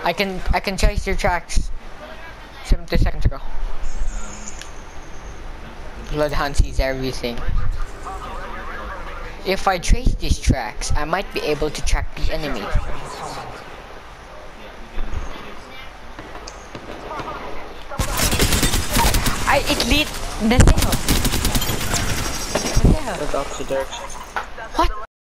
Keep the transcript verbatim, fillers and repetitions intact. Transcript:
I can I can trace your tracks. Seventy seconds ago. Bloodhound sees everything. If I trace these tracks, I might be able to track the enemy. I it lead the tail. The tail. The opposite direction.